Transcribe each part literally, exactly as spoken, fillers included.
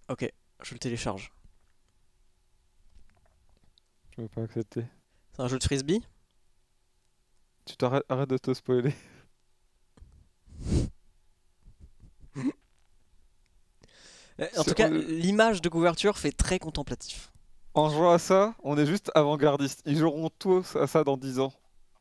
Ok, je le télécharge. Je veux pas accepter. C'est un jeu de frisbee? Tu t'arrêtes, arrête de te spoiler. Euh, En tout C'est- cas, on- l'image de couverture fait très contemplatif. En jouant à ça, on est juste avant-gardiste. Ils joueront tous à ça dans dix ans.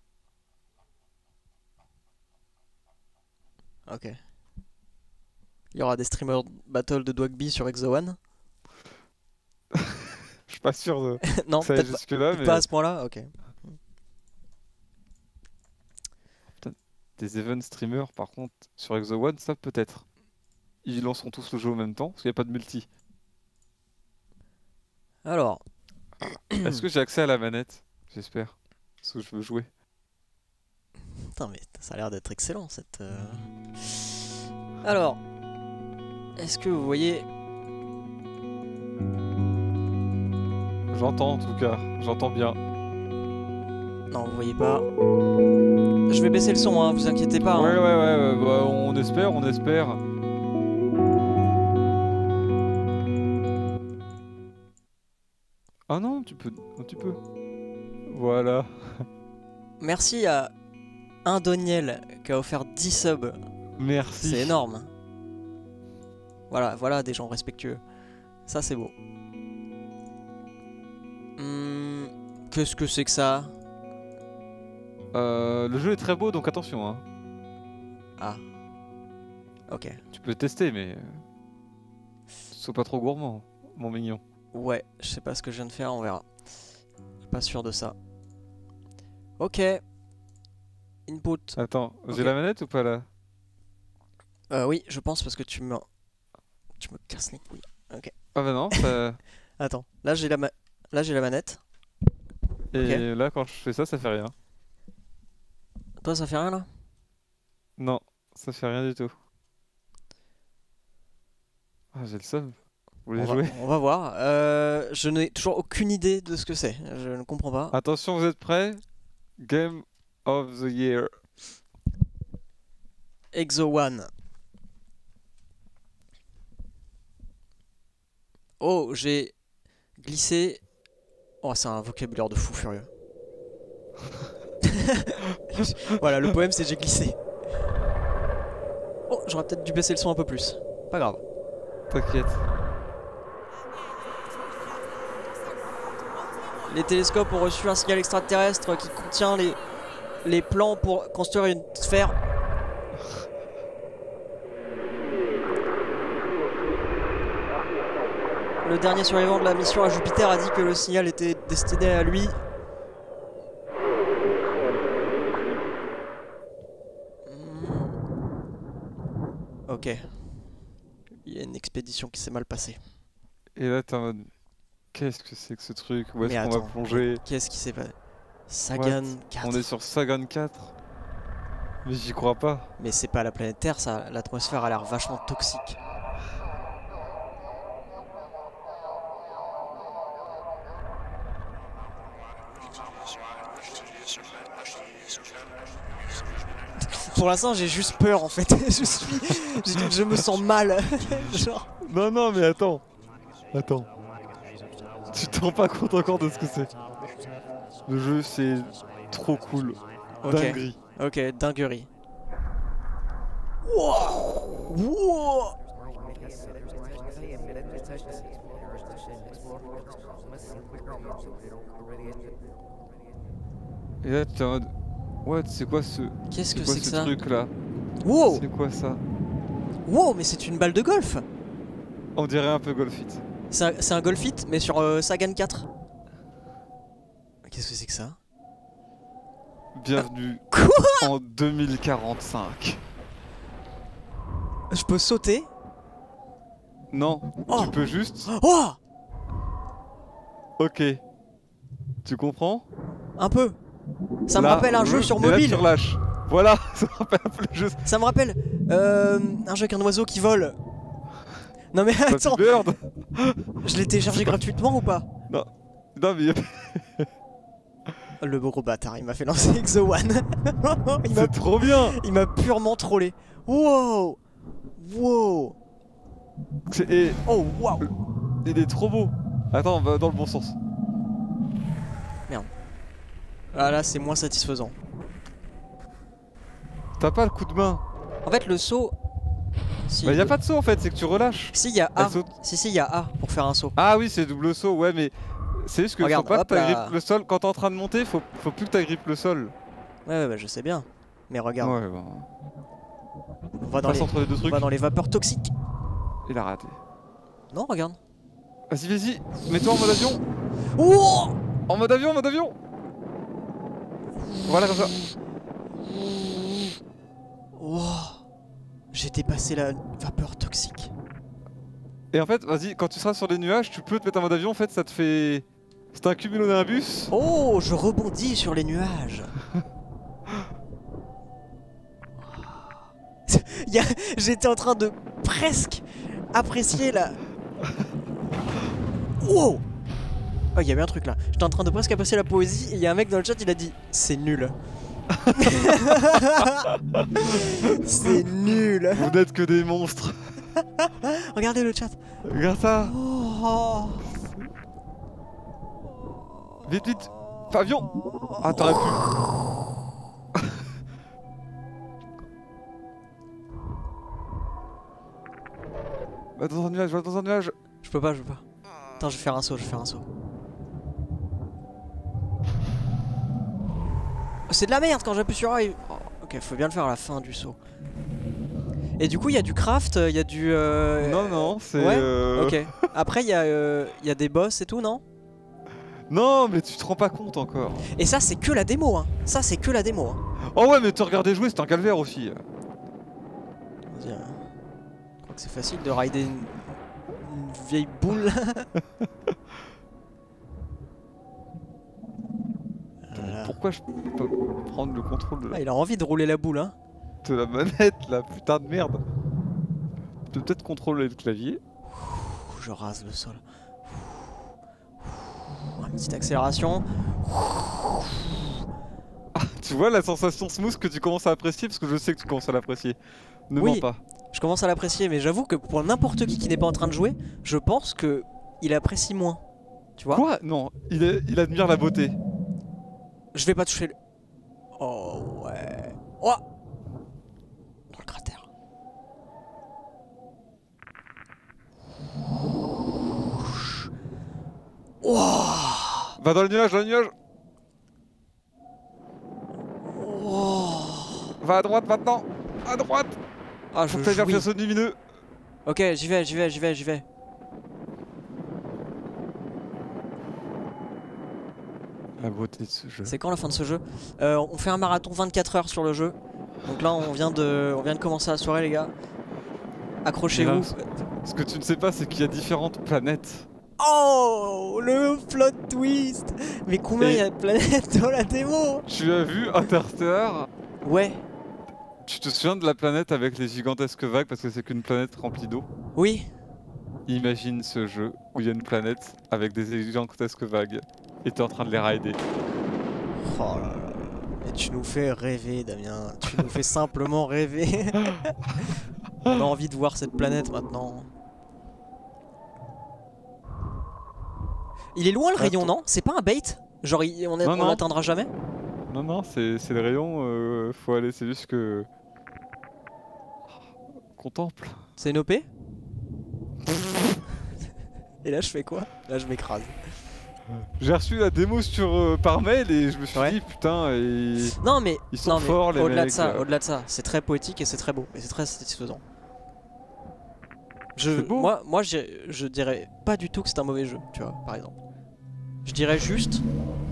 Ok. Il y aura des streamers battle de Dwagby sur Exo One? Je suis pas sûr de... Non, que ça aille peut-être pas, jusque-là, peut-être pas mais... à ce point-là. Ok. Putain, des event streamers, par contre, sur Exo One, ça peut-être. Ils lanceront tous le jeu en même temps, parce qu'il n'y a pas de multi. Alors, Est-ce que j'ai accès à la manette? J'espère. Parce que je veux jouer. putain, mais ça a l'air d'être excellent cette. euh. Alors, est-ce que vous voyez. J'entends en tout cas, j'entends bien. Non, vous voyez pas. Je vais baisser le son, hein, vous inquiétez pas. Ouais, hein. ouais, ouais, ouais, bah, on espère, on espère. Ah non, tu peux, oh, tu peux. Voilà. Merci à un Doniel qui a offert dix subs. Merci. C'est énorme. Voilà, voilà des gens respectueux. Ça, c'est beau. Hmm, Qu'est-ce que c'est que ça? Euh, le jeu est très beau, donc attention, hein. Ah. Ok. Tu peux tester, mais... euh, Sois pas trop gourmand, mon mignon. Ouais, je sais pas ce que je viens de faire, on verra. Pas sûr de ça. Ok. Input. Attends, j'ai Ok. la manette ou pas là? Euh, oui, je pense parce que tu me... Tu me casses les couilles. Ok. Ah bah non, ça... Attends, là j'ai la ma... là j'ai la manette. Et là, quand je fais ça, ça fait rien. Toi ça fait rien là? Non, ça fait rien du tout. Ah, j'ai le seum. Vous voulez On va, jouer? on va voir. Euh, je n'ai toujours aucune idée de ce que c'est. Je ne comprends pas. Attention, vous êtes prêts? Game of the Year. Exo One. Oh, j'ai glissé. Oh, c'est un vocabulaire de fou furieux. Voilà, le poème c'est j'ai glissé. Oh, j'aurais peut-être dû baisser le son un peu plus. Pas grave. T'inquiète. Les télescopes ont reçu un signal extraterrestre qui contient les, les plans pour construire une sphère. Le dernier survivant de la mission à Jupiter a dit que le signal était destiné à lui. Ok. Il y a une expédition qui s'est mal passée. Et là, t'es en mode... Qu'est-ce que c'est que ce truc? Où est-ce Mais qu'on va attends, plonger? qu'est-ce qui s'est passé? Sagan What? quatre. On est sur Sagan quatre. Mais j'y crois pas. Mais c'est pas la planète Terre, ça. L'atmosphère a l'air vachement toxique. Pour l'instant, j'ai juste peur en fait. je suis, je, je me sens mal. Genre. Non, non, mais attends. Attends. Tu te rends pas compte encore de ce que c'est. Le jeu, c'est trop cool. Ok. Dinguerie. Ok, dinguerie. Wow. Wow. Et là, t'es en mode... What? C'est quoi ce... Qu'est-ce que quoi c'est que ce ça? truc là? Wow. C'est quoi ça? Wow, mais c'est une balle de golf. On dirait un peu Golf It. C'est un, c'est un golf hit, mais sur euh, Sagan quatre. Qu'est-ce que c'est que ça? Bienvenue Quoi? en deux mille quarante-cinq. Je peux sauter? Non, Oh. tu peux juste... Oh. Ok. Tu comprends? Un peu. Ça me Là, rappelle un le- jeu sur et là, mobile. tu relâches. Voilà, ça me rappelle un peu le jeu. Ça me rappelle euh, un jeu avec un oiseau qui vole. Non mais Flappy attends, Bird. je l'ai téléchargé gratuitement ou pas? Non, non mais Le gros bâtard, il m'a fait lancer Exo One. il m'a c'est trop bien. il m'a purement trollé. Wow. Wow. Et Oh waouh. il est trop beau. Attends, on va dans le bon sens. Ah là c'est moins satisfaisant. T'as pas le coup de main. En fait le saut... Si, Bah y a pas de saut en fait, c'est que tu relâches. Si il y a A. Elle saute. Si si il y a A pour faire un saut. Ah oui, c'est double saut, ouais, mais c'est juste que Regarde, faut pas hop que là. t'agrippes le sol. Quand t'es en train de monter, faut, faut plus que t'agrippes le sol. Ouais ouais bah je sais bien. Mais regarde, Ouais, bah. on va dans Passe les... entre les deux on trucs. va dans les vapeurs toxiques. Il a raté. Non regarde. Vas-y, vas-y, mets-toi en mode avion. Oh En mode avion, en mode avion. Voilà comme ça. Oh. J'ai dépassé la vapeur toxique. Et en fait, vas-y, quand tu seras sur les nuages, tu peux te mettre en mode avion. En fait, ça te fait. C'est un cumulonimbus. Oh, je rebondis sur les nuages. Il y a... J'étais en train de presque apprécier la... Wow. Oh, il y avait un truc là. J'étais en train de presque apprécier la poésie et il y a un mec dans le chat, il a dit c'est nul. C'est nul. Vous n'êtes que des monstres. Regardez le chat. Regarde ça. Oh. Vite, vite. Avion. Ah, t'aurais pu. Va dans un nuage, va dans un nuage. Je peux pas, je peux pas. Attends, je vais faire un saut, je vais faire un saut. Oh, c'est de la merde quand j'appuie sur A. il- Oh, ok, faut bien le faire à la fin du saut. Et du coup, il y a du craft, il y a du... euh, Non, non, c'est... Ouais euh, Ok. Après, il y, a, euh, il y a des boss et tout, non? Non, mais tu te rends pas compte encore. Et ça, c'est que la démo, hein. Ça, c'est que la démo, hein. Oh ouais, mais te regarder jouer, c'est un calvaire aussi. Vas-y, hein. Je crois que c'est facile de rider une, une vieille boule. Voilà. Pourquoi je peux pas prendre le contrôle de la, Ah, il a envie de rouler la boule, hein. de la manette, la putain de merde. Tu peux peut-être contrôler le clavier. Ouh, je rase le sol. Ouh, une petite accélération. Tu vois la sensation smooth que tu commences à apprécier, parce que je sais que tu commences à l'apprécier. Ne Oui. mens pas. Je commence à l'apprécier, mais j'avoue que pour n'importe qui qui n'est pas en train de jouer, je pense que il apprécie moins. Tu vois? Quoi? Non, il, est- il admire la beauté. Je vais pas toucher le... Oh ouais. Oh dans le cratère. Oh, Va dans le nuage, dans le nuage. oh. Va à droite maintenant. À droite. Ah, Faut je que t'ailles vers jouis. le saut lumineux. Ok, j'y vais, j'y vais, j'y vais, j'y vais. La beauté de ce jeu. C'est quand la fin de ce jeu? euh, On fait un marathon vingt-quatre heures sur le jeu. Donc là, on vient de, on vient de commencer la soirée, les gars. Accrochez-vous. Là, Ce que tu ne sais pas, c'est qu'il y a différentes planètes. Oh, le plot twist. Mais combien il Et- y a de planètes dans la démo? Tu as vu Interstellar? Ouais, Tu te souviens de la planète avec les gigantesques vagues parce que c'est qu'une planète remplie d'eau? oui. Imagine ce jeu où il y a une planète avec des gigantesques vagues et t'es en train de les rider. Oh là là. Mais tu nous fais rêver, Damien. Tu nous fais simplement rêver. On a envie de voir cette planète maintenant. Il est loin le rayon, non? C'est pas un bait? Genre il- on Non, on non. l'atteindra jamais? Non, non, c'est c'est le rayon, euh, faut aller, c'est juste que... Contemple. C'est une O P? Et là je fais quoi? Là je m'écrase. J'ai reçu la démo sur, euh, par mail et je me suis Ouais. dit putain, et... Non mais, Ils sont non, mais forts, les au-delà de mecs, ça, là. au-delà de ça, c'est très poétique et c'est très beau et c'est très satisfaisant. Je, C'est beau. moi, moi je, je dirais pas du tout que c'est un mauvais jeu, tu vois, par exemple. Je dirais juste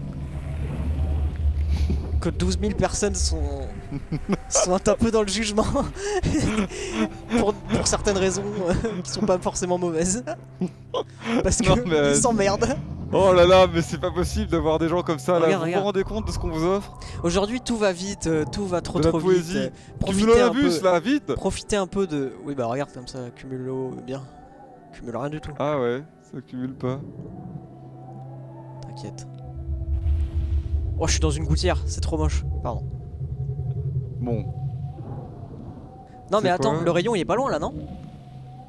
que douze mille personnes sont, sont un peu dans le jugement pour, pour certaines raisons euh, qui sont pas forcément mauvaises. Parce Non, que mais, euh, ils s'emmerdent. Oh là là, mais c'est pas possible d'avoir des gens comme ça là. Regarde, vous regarde. vous rendez compte de ce qu'on vous offre? Aujourd'hui tout va vite, euh, tout va trop De la trop poésie. vite. euh, Profitez un Cumulonimbus peu. là, vite! Profitez un peu de... Oui bah regarde comme ça, cumulo bien. Cumule rien du tout, Ah ouais, ça cumule pas. t'inquiète. Oh je suis dans une gouttière, c'est trop moche, pardon. Bon. Non mais C'est attends, quoi le rayon il est pas loin là non?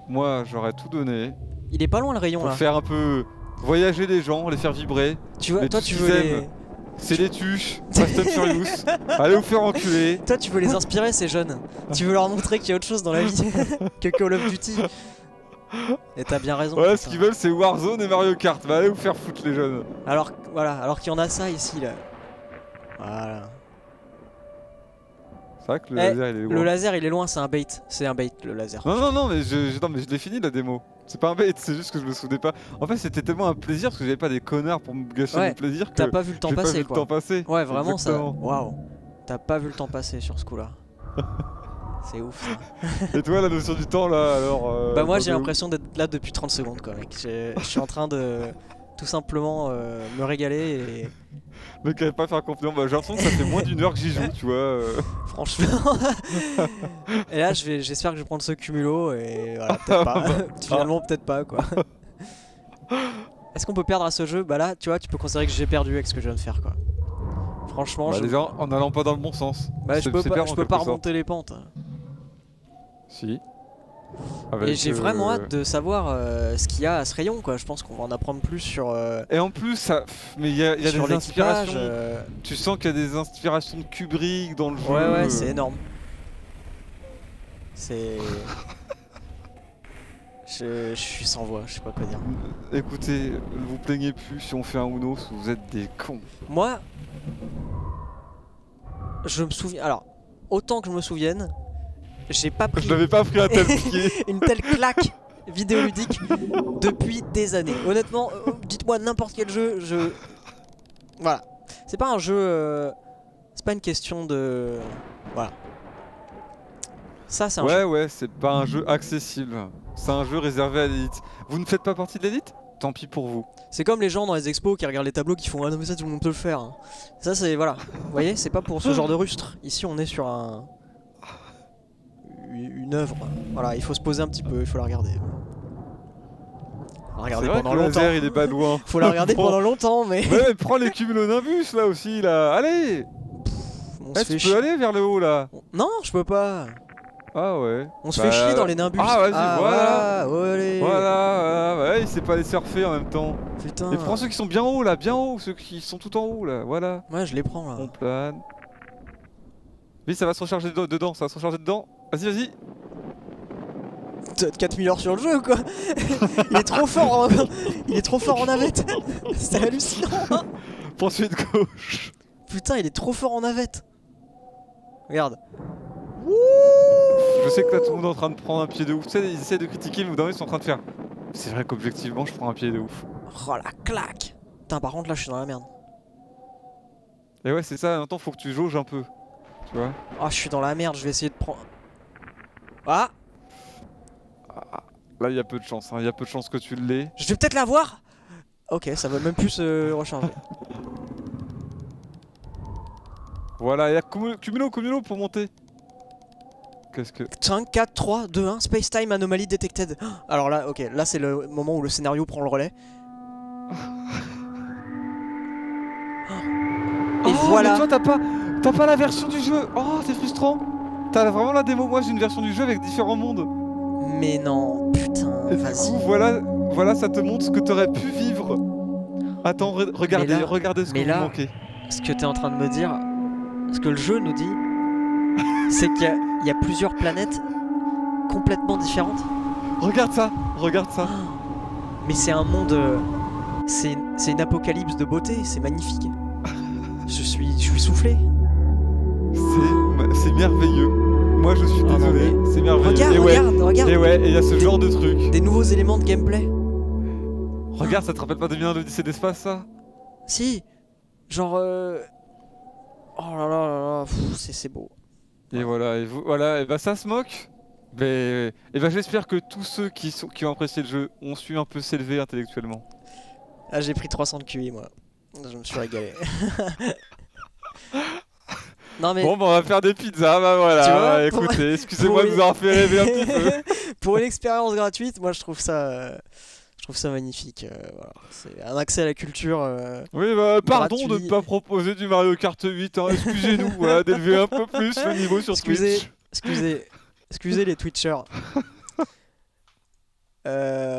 moi j'aurais tout donné Il est pas loin le rayon pour là. faire un peu voyager les gens, les faire vibrer. Tu vois, mais toi tout tu ce veux qu'ils les... aiment, c'est les tuches, Fast and Furious. Allez vous faire enculer. Toi tu veux les inspirer ces jeunes. Tu veux leur montrer qu'il y a autre chose dans la vie que Call of Duty. Et t'as bien raison. Ouais, putain. ce qu'ils veulent c'est Warzone et Mario Kart. Bah allez vous faire foutre les jeunes. Alors voilà, alors qu'il y en a ça ici là. Voilà. C'est vrai que le Eh, laser il est loin. Le laser il est loin, c'est un bait. C'est un bait le laser. Non non non mais je, je, non, mais je l'ai fini la démo. C'est pas un bait, c'est juste que je me souvenais pas. En fait c'était tellement un plaisir parce que j'avais pas des connards pour me gâcher Ouais, mon plaisir que T'as pas vu le temps j'ai pas passer vu quoi. le temps passer. Ouais vraiment Exactement. ça. Waouh. T'as pas vu le temps passer sur ce coup là. C'est ouf ça. Et toi la notion du temps là alors euh, Bah moi t'en j'ai es où l'impression d'être là depuis trente secondes quoi mec. Je je suis en train de tout simplement euh, me régaler et Le mec avait pas faire confiance. Bah j'ai l'impression que ça fait moins d'une heure que j'y joue tu vois. euh. franchement. Et là je vais j'espère que je vais prendre ce cumulo et voilà peut-être pas. Finalement peut-être pas quoi. Est-ce qu'on peut perdre à ce jeu? Bah là tu vois tu peux considérer que j'ai perdu avec ce que je viens de faire quoi. Franchement Bah je... déjà en allant pas dans le bon sens. Bah je C'est- peux c'est pas, perdre je en peux pas quelque sorte. remonter les pentes. Si. Et Avec, j'ai euh, vraiment hâte de savoir euh, ce qu'il y a à ce rayon quoi. Je pense qu'on va en apprendre plus sur, euh, Et en plus, ça... mais il y a, il y a sur des l'équipage. inspirations. euh, Tu sens qu'il y a des inspirations de Kubrick dans le jeu. Ouais ouais c'est énorme. C'est... je... je suis sans voix, je sais pas quoi dire. Écoutez, ne vous plaignez plus si on fait un Uno, si vous êtes des cons. Moi, je me souviens... Alors, autant que je me souvienne, j'ai pas pris Je n'avais pas pris un tel pied. une telle claque vidéoludique depuis des années. Honnêtement, euh, dites-moi n'importe quel jeu, je... Voilà. C'est pas un jeu... euh, C'est pas une question de... Voilà. Ça c'est un Ouais, jeu... ouais, c'est pas un jeu accessible. C'est un jeu réservé à l'élite. Vous ne faites pas partie de l'élite? Tant pis pour vous. C'est comme les gens dans les expos qui regardent les tableaux qui font ah non mais ça tout le monde peut le faire. hein. Ça c'est voilà. Vous voyez, c'est pas pour ce genre de rustre. Ici on est sur un une œuvre. Voilà, il faut se poser un petit peu, il faut la regarder. La regarder C'est vrai pendant que le longtemps. laser, il est pas loin. Faut la regarder Bon. pendant longtemps mais Ouais, mais prends les cumulonimbus là aussi là. Allez, on eh, se tu fait peux chier. aller vers le haut là. Non, je peux pas. Ah ouais. On se Bah, fait chier dans les nimbus. Ah vas-y, voilà. voilà. Voilà, allez. Voilà, voilà, ouais, il sait pas les surfer en même temps. Putain. Et prends ceux qui sont bien hauts là, bien hauts, ceux qui sont tout en haut là, voilà. Ouais, je les prends là. On plane. Oui, ça va se recharger de- dedans, ça va se recharger dedans. Vas-y, vas-y. T'as quatre mille heures sur le jeu ou quoi? Il est trop fort en... Il est trop fort en navette. C'est hallucinant. Pensez de gauche. Putain, il est trop fort en navette. Regarde. Je sais que là tout le monde est en train de prendre un pied de ouf. Tu sais, ils essaient de critiquer, mais au bout d'un moment, ils sont en train de faire. C'est vrai qu'objectivement, je prends un pied de ouf. Oh la claque. Putain, par contre là je suis dans la merde. Et ouais, c'est ça, en même temps, faut que tu jauges un peu. Tu vois? Oh, je suis dans la merde, je vais essayer de prendre... Ah, Là, il y a peu de chance, hein. Il y a peu de chance que tu l'aies. je vais peut-être l'avoir. Ok, ça va même plus se recharger. Voilà, il y a cumulo, cumulo, cumulo pour monter. Qu'est-ce que. cinq, quatre, trois, deux, un, Space Time Anomaly Detected. Alors là, ok, là c'est le moment où le scénario prend le relais. Et Oh, voilà. Mais toi, t'as pas, t'as pas la version du jeu. Oh, c'est frustrant. T'as vraiment la démo. Moi, j'ai une version du jeu avec différents mondes. Mais non, putain, Et du vas-y. coup, voilà, voilà, ça te montre ce que t'aurais pu vivre. Attends, re- regardez, là- regardez ce que mais vous là- manquez. Ce que t'es en train de me dire, ce que le jeu nous dit, c'est qu'il y, a- il y a plusieurs planètes complètement différentes. Regarde ça, regarde ça. Mais c'est un monde... euh, C'est c'est une apocalypse de beauté, c'est magnifique. Je suis, je suis soufflé. C'est, c'est merveilleux. Moi, je suis Ah non, désolé, mais- c'est merveilleux. Regarde, et ouais, regarde, regarde. et ouais, et il y a ce genre de truc. Des nouveaux éléments de gameplay. Regarde, ça te rappelle pas de bien l'Odyssée d'espace, ça? Si, genre... euh, Oh là là là là, pff, c'est c'est beau. Et voilà, et vous, voilà, et bah ça se moque. Mais, et bah j'espère que tous ceux qui, sont, qui ont apprécié le jeu ont su un peu s'élever intellectuellement. Ah, j'ai pris trois cents de Q I moi. Je me suis régalé. Non mais Bon, bah on va faire des pizzas, bah voilà. Tu vois, pour- écoutez, excusez-moi pour de vous avoir fait rêver un petit peu. pour une expérience gratuite, moi je trouve ça, euh, je trouve ça magnifique. euh, voilà. C'est un accès à la culture. euh, Oui, bah pardon de Gratuit. ne pas proposer du Mario Kart huit, hein. Excusez-nous, voilà, d'élever un peu plus le niveau sur Excusez, Twitch. excusez, excusez les Twitchers. Euh,